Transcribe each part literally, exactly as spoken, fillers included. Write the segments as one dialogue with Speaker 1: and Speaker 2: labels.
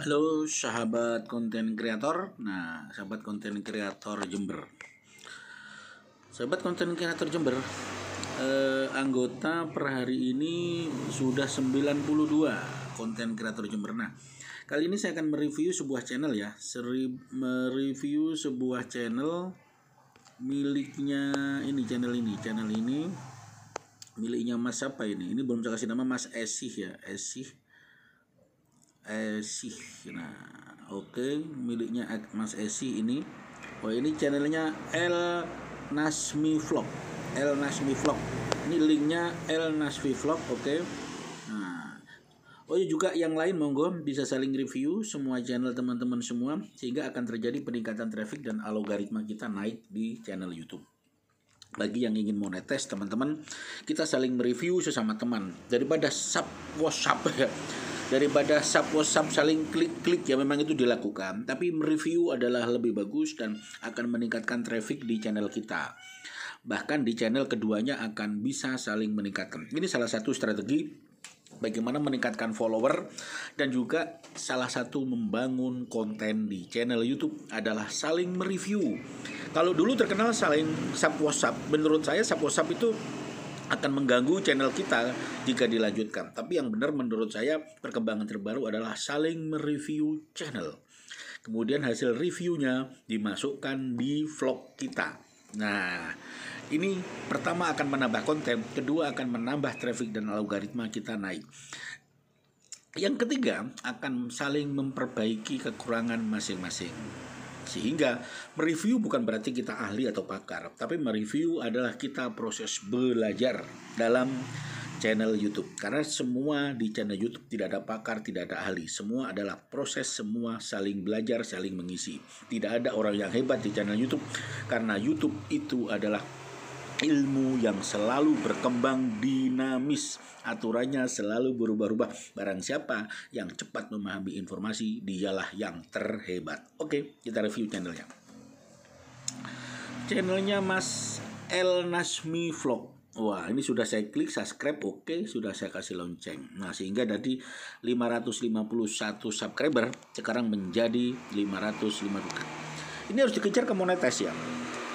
Speaker 1: Halo sahabat konten kreator. Nah, sahabat konten kreator Jember. Sahabat konten kreator Jember, eh, anggota per hari ini sudah sembilan puluh dua konten kreator Jember. Nah, kali ini saya akan mereview sebuah channel ya. Seri mereview sebuah channel miliknya ini channel ini, channel ini miliknya Mas siapa ini? Ini belum saya kasih nama, Mas Esih ya, Esih. Esih. Nah, oke, okay. Miliknya Mas Esih ini. Oh, ini channelnya El Nasmi Vlog. El Nasmi Vlog. Ini linknya El Nasmi Vlog, oke. Okay. Nah, oh ya juga yang lain monggo bisa saling review semua channel teman-teman semua sehingga akan terjadi peningkatan traffic dan algoritma kita naik di channel YouTube. Bagi yang ingin monetis teman-teman, kita saling mereview sesama teman daripada sub WhatsApp ya. Daripada sub WhatsApp saling klik-klik ya, memang itu dilakukan, tapi mereview adalah lebih bagus dan akan meningkatkan traffic di channel kita. Bahkan di channel keduanya akan bisa saling meningkatkan. Ini salah satu strategi bagaimana meningkatkan follower, dan juga salah satu membangun konten di channel YouTube adalah saling mereview. Kalau dulu terkenal saling sub WhatsApp, menurut saya sub WhatsApp itu akan mengganggu channel kita jika dilanjutkan. Tapi yang benar menurut saya perkembangan terbaru adalah saling mereview channel. Kemudian hasil reviewnya dimasukkan di vlog kita. Nah, ini pertama akan menambah konten, kedua akan menambah traffic dan algoritma kita naik. Yang ketiga akan saling memperbaiki kekurangan masing-masing. Sehingga mereview bukan berarti kita ahli atau pakar, tapi mereview adalah kita proses belajar dalam channel YouTube. Karena semua di channel YouTube tidak ada pakar, tidak ada ahli. Semua adalah proses, semua saling belajar, saling mengisi. Tidak ada orang yang hebat di channel YouTube, karena YouTube itu adalah ilmu yang selalu berkembang dinamis, aturannya selalu berubah-ubah. Barang siapa yang cepat memahami informasi, dialah yang terhebat. Oke, kita review channelnya. Channelnya Mas El Nasmi Vlog. Wah, ini sudah saya klik subscribe, oke, sudah saya kasih lonceng. Nah, sehingga dari lima ratus lima puluh satu subscriber sekarang menjadi lima ratus lima puluh. Ini harus dikejar ke monetis ya.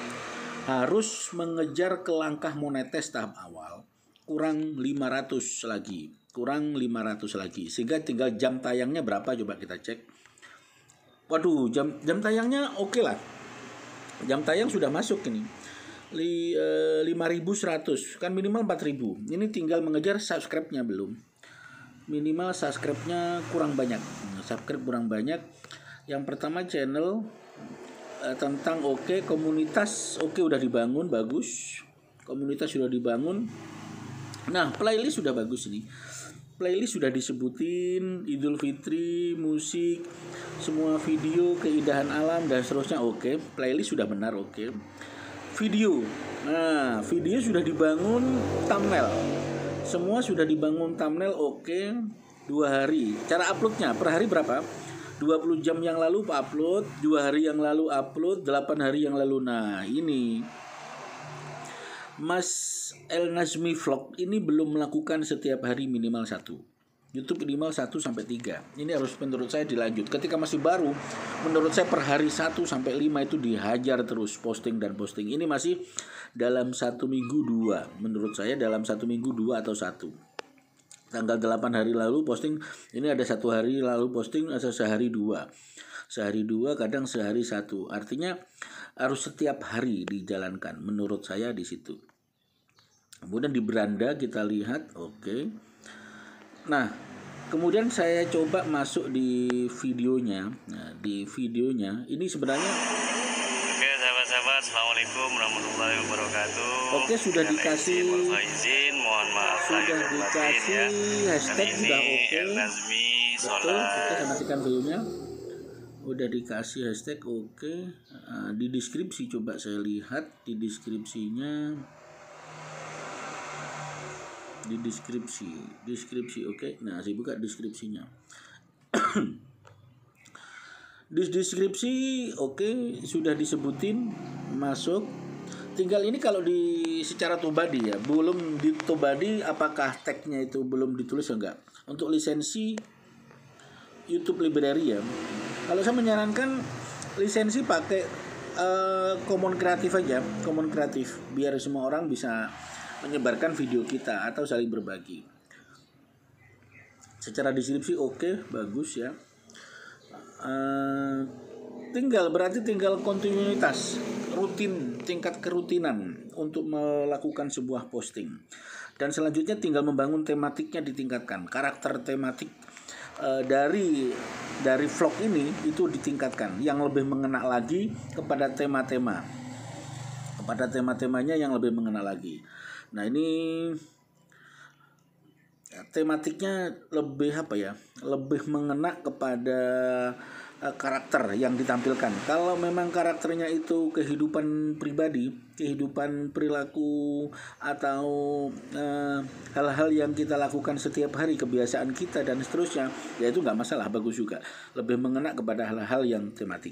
Speaker 1: Harus mengejar ke langkah monetis tahap awal. Kurang lima ratus lagi. Kurang lima ratus lagi. Sehingga tinggal jam tayangnya berapa, coba kita cek. Waduh, jam jam tayangnya oke lah. Jam tayang sudah masuk ini. Li, e, lima ribu seratus. Kan minimal empat ribu. Ini tinggal mengejar subscribe-nya belum. Minimal subscribe-nya kurang banyak. Subscribe kurang banyak. Yang pertama channel tentang oke, okay, komunitas oke okay, udah dibangun, bagus. Komunitas sudah dibangun. Nah, playlist sudah bagus ini. Playlist sudah disebutin, Idul Fitri, musik, semua video, keindahan alam dan seterusnya oke. Okay. Playlist sudah benar oke. Okay. Video. Nah, video sudah dibangun, thumbnail. Semua sudah dibangun thumbnail oke. Okay. Dua hari. Cara uploadnya per hari berapa? dua puluh jam yang lalu upload, dua hari yang lalu upload, delapan hari yang lalu. Nah, ini Mas El Nasmi Vlog ini belum melakukan setiap hari minimal satu. YouTube minimal satu sampai tiga. Ini harus menurut saya dilanjut. Ketika masih baru, menurut saya per hari satu sampai lima itu dihajar terus posting dan posting. Ini masih dalam satu minggu dua. Menurut saya dalam satu minggu dua atau satu. Tanggal delapan hari lalu posting, ini ada satu hari lalu posting, ada sehari dua. Sehari dua, kadang sehari satu. Artinya harus setiap hari dijalankan menurut saya di situ. Kemudian di beranda kita lihat, oke. Okay. Nah, kemudian saya coba masuk di videonya. Nah, di videonya ini sebenarnya
Speaker 2: sahabat-sahabat, assalamualaikum warahmatullahi wabarakatuh.
Speaker 1: Oke, sudah dikasih
Speaker 2: izin, mohon maaf
Speaker 1: sudah dikasih ya. Hashtag sudah oke. Okay. Betul, kita saksikan videonya. Udah dikasih hashtag oke. Okay. Nah, di deskripsi coba saya lihat di deskripsinya. Di deskripsi, deskripsi oke. Okay. Nah, saya buka deskripsinya. Di deskripsi oke, okay, sudah disebutin masuk. Tinggal ini kalau di secara Tubadi ya, belum di Tubadi apakah tagnya itu belum ditulis enggak. Untuk lisensi YouTube Library ya. Kalau saya menyarankan lisensi pakai uh, Common Creative aja, Common Creative, biar semua orang bisa menyebarkan video kita atau saling berbagi. Secara deskripsi oke, okay, bagus ya. Uh, tinggal berarti tinggal kontinuitas, rutin, tingkat kerutinan untuk melakukan sebuah posting. Dan selanjutnya tinggal membangun tematiknya, ditingkatkan. Karakter tematik uh, dari dari vlog ini itu ditingkatkan, yang lebih mengena lagi kepada tema-tema, kepada tema-temanya yang lebih mengena lagi. Nah ini tematiknya lebih apa ya? Lebih mengena kepada uh, karakter yang ditampilkan. Kalau memang karakternya itu kehidupan pribadi, kehidupan perilaku atau uh, hal-hal yang kita lakukan setiap hari, kebiasaan kita dan seterusnya, ya itu nggak masalah, bagus juga. Lebih mengena kepada hal-hal yang tematik.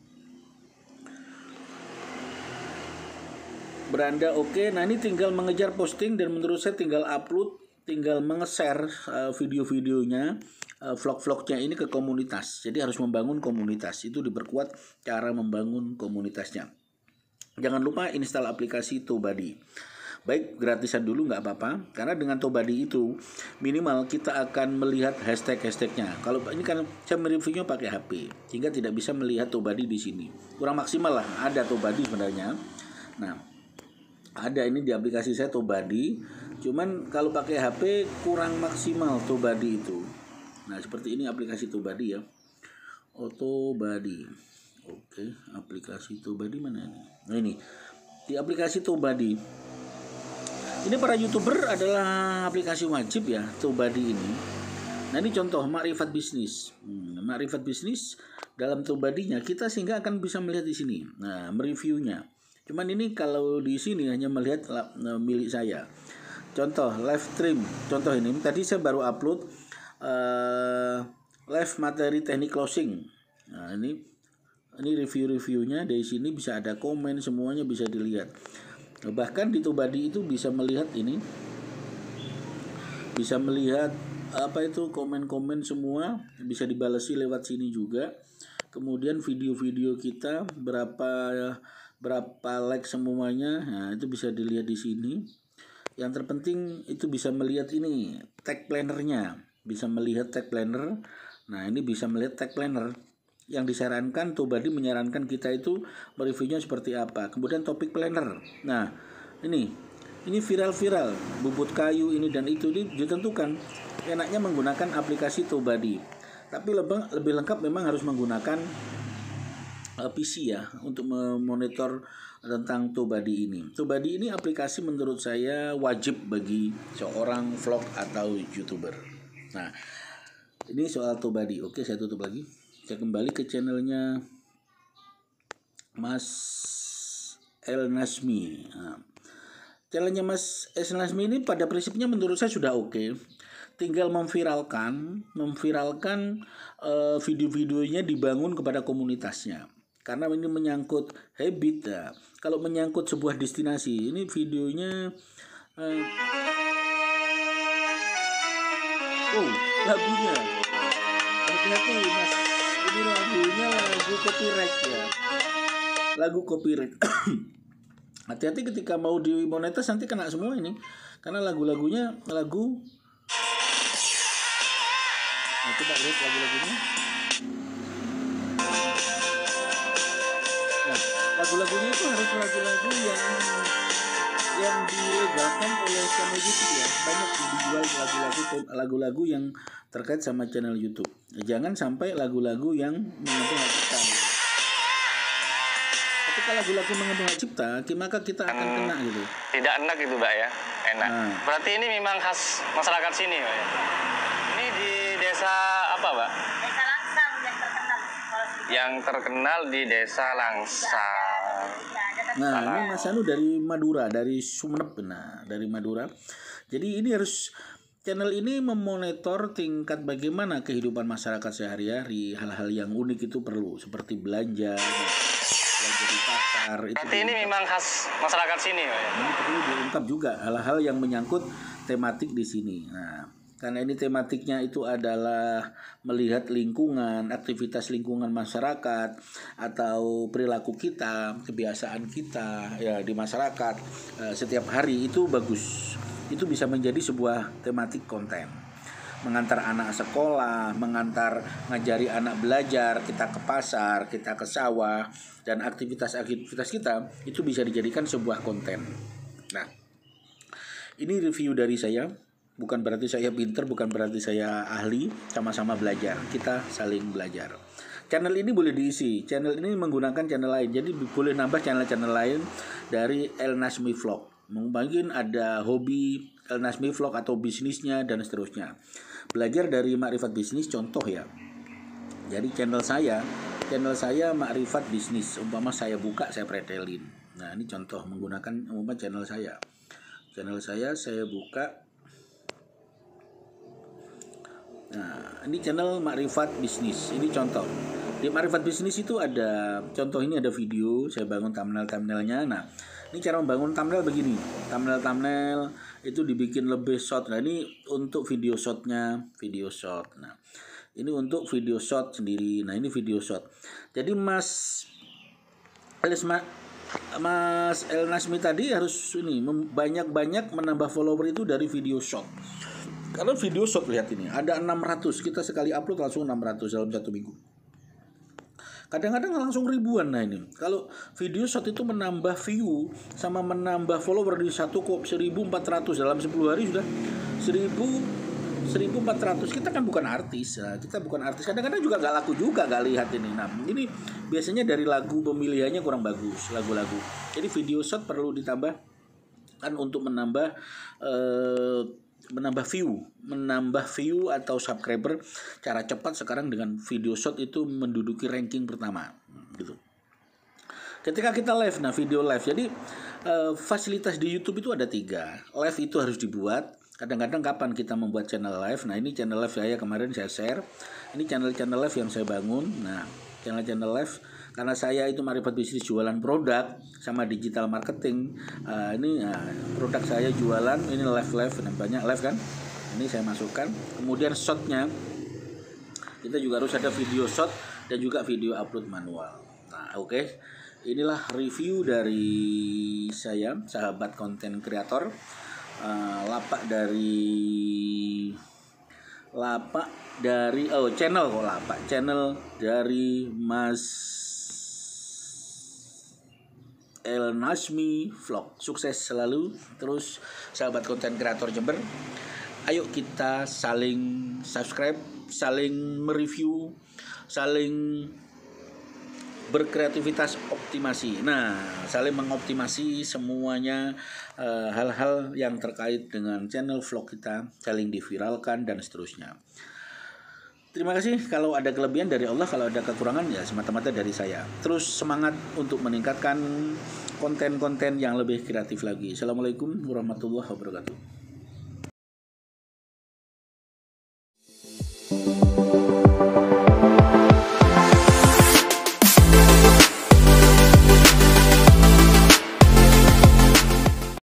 Speaker 1: Beranda oke, okay. Nah ini tinggal mengejar posting dan menurut saya tinggal upload, tinggal menge-share uh, video-videonya, uh, vlog-vlognya ini ke komunitas. Jadi harus membangun komunitas, itu diperkuat cara membangun komunitasnya. Jangan lupa install aplikasi ToBuddy. Baik gratisan dulu nggak apa-apa, karena dengan ToBuddy itu minimal kita akan melihat hashtag-hashtagnya. Kalau ini kan saya mereviewnya pakai H P, sehingga tidak bisa melihat ToBuddy di sini. Kurang maksimal lah, ada ToBuddy sebenarnya. Nah ada ini di aplikasi saya ToBuddy, cuman kalau pakai H P kurang maksimal ToBuddy itu. Nah seperti ini aplikasi ToBuddy ya. Oh ToBuddy. Oke, aplikasi ToBuddy mana ini? Nah ini di aplikasi ToBuddy. Ini para YouTuber adalah aplikasi wajib ya ToBuddy ini. Nah ini contoh Makrifat Bisnis. Hmm, Makrifat Bisnis dalam ToBuddy-nya kita sehingga akan bisa melihat di sini. Nah mereviewnya. Cuman ini kalau di sini hanya melihat milik saya. Contoh live stream. Contoh ini tadi saya baru upload uh, live materi teknik closing. Nah ini ini review-reviewnya dari sini bisa ada komen, semuanya bisa dilihat. Bahkan di ToBuddy itu bisa melihat ini, bisa melihat apa itu komen-komen semua, bisa dibalesi lewat sini juga. Kemudian video-video kita berapa berapa like semuanya, nah itu bisa dilihat di sini. Yang terpenting itu bisa melihat ini tag plannernya, bisa melihat tag planner. Nah ini bisa melihat tag planner. Yang disarankan ToBuddy menyarankan kita itu mereviewnya seperti apa. Kemudian topik planner. Nah ini ini viral-viral, bubut kayu ini dan itu ditentukan. Enaknya menggunakan aplikasi ToBuddy. Tapi lebih lebih lengkap memang harus menggunakan P C ya untuk memonitor tentang ToBuddy ini. ToBuddy ini aplikasi menurut saya wajib bagi seorang vlog atau YouTuber. Nah, ini soal ToBuddy. Oke, saya tutup lagi. Saya kembali ke channelnya Mas El Nasmi. Nah, channelnya Mas El Nasmi ini pada prinsipnya menurut saya sudah oke. Tinggal memviralkan, memviralkan uh, video-videonya dibangun kepada komunitasnya. Karena ini menyangkut habit ya. Kalau menyangkut sebuah destinasi, ini videonya uh, oh lagunya hati-hati mas, ini lagunya lagu copyright ya, lagu copyright. Hati-hati ketika mau dimonetis nanti kena semua ini, karena lagu-lagunya lagu. Nah, coba lihat lagu-lagunya. Nah, lagu-lagunya itu harus lagu-lagu yang yang dilegalkan oleh channel YouTube ya. Banyak dijual lagu-lagu lagu-lagu yang terkait sama channel YouTube. Jangan sampai lagu-lagu yang mengandung hak cipta. Ketika lagu-lagu mengandung hak cipta, maka kita akan kena gitu.
Speaker 2: Tidak enak gitu, Mbak ya. Enak. Nah. Berarti ini memang khas masyarakat sini, Mbak ya. Ini di desa apa, Mbak?
Speaker 3: Desa Langsang yang terkenal.
Speaker 2: Yang terkenal di Desa Langsang.
Speaker 1: Nah, ini Mas Anu dari Madura, dari Sumeneb, nah, dari Madura. Jadi ini harus channel ini memonitor tingkat bagaimana kehidupan masyarakat sehari-hari, hal-hal yang unik itu perlu, seperti belanja, belanja di pasar. Itu
Speaker 2: Berarti ini memang khas masyarakat sini, Pak ya.
Speaker 1: Ini perlu diungkap juga hal-hal yang menyangkut tematik di sini. Nah, karena ini tematiknya itu adalah melihat lingkungan, aktivitas lingkungan masyarakat atau perilaku kita, kebiasaan kita ya di masyarakat uh, setiap hari, itu bagus. Itu bisa menjadi sebuah tematik konten. Mengantar anak sekolah, mengantar ngajari anak belajar, kita ke pasar, kita ke sawah, dan aktivitas-aktivitas kita itu bisa dijadikan sebuah konten. Nah, ini review dari saya. Bukan berarti saya pinter, bukan berarti saya ahli, sama-sama belajar. Kita saling belajar. Channel ini boleh diisi. Channel ini menggunakan channel lain. Jadi boleh nambah channel-channel lain dari El Nasmi Vlog. Mungkin ada hobi El Nasmi Vlog atau bisnisnya dan seterusnya. Belajar dari Makrifat Bisnis contoh ya. Jadi channel saya, channel saya Makrifat Bisnis. Umpama saya buka, saya pretelin. Nah, ini contoh menggunakan umpama channel saya. Channel saya saya buka. Nah, ini channel Makrifat Bisnis. Ini contoh. Di Makrifat Bisnis itu ada contoh, ini ada video, saya bangun thumbnail-thumbnailnya. Nah, ini cara membangun thumbnail begini. Thumbnail-thumbnail itu dibikin lebih short. Nah, ini untuk video shotnya, video short. Nah, ini untuk video short sendiri. Nah, ini video short. Jadi Mas Elisma Mas El Nasmi tadi harus ini banyak-banyak menambah follower itu dari video short. Karena video short, lihat ini, ada enam ratus. Kita sekali upload langsung enam ratus dalam satu minggu. Kadang-kadang langsung ribuan. Nah, ini kalau video short itu menambah view sama menambah follower di satu kok seribu empat ratus dalam sepuluh hari sudah seribu empat ratus. Kita kan bukan artis. Nah, kita bukan artis. Kadang-kadang juga gak laku juga, gak lihat ini. Nah, ini biasanya dari lagu pemilihannya kurang bagus, lagu-lagu. Jadi video short perlu ditambah kan untuk menambah eh, menambah view, menambah view atau subscriber. Cara cepat sekarang dengan video short itu menduduki ranking pertama, gitu. Ketika kita live, nah video live, jadi uh, fasilitas di YouTube itu ada tiga. Live itu harus dibuat. Kadang-kadang kapan kita membuat channel live? Nah, ini channel live saya kemarin saya share. Ini channel-channel live yang saya bangun. Nah, channel-channel live karena saya itu Makrifat Bisnis jualan produk sama digital marketing. Uh, ini uh, produk saya jualan, ini live live banyak live kan. Ini saya masukkan. Kemudian shotnya kita juga harus ada video shot dan juga video upload manual. Nah, oke. Okay. Inilah review dari saya, sahabat konten kreator. Uh, lapak dari lapak dari oh channel kok lapak channel dari Mas El Nasmi Vlog. Sukses selalu terus sahabat konten kreator Jember. Ayo kita saling subscribe, saling mereview, saling berkreativitas optimasi. Nah, saling mengoptimasi semuanya, uh, hal-hal yang terkait dengan channel vlog kita, saling diviralkan dan seterusnya. Terima kasih. Kalau ada kelebihan dari Allah, kalau ada kekurangan ya semata-mata dari saya. Terus semangat untuk meningkatkan konten-konten yang lebih kreatif lagi. Assalamualaikum warahmatullahi wabarakatuh.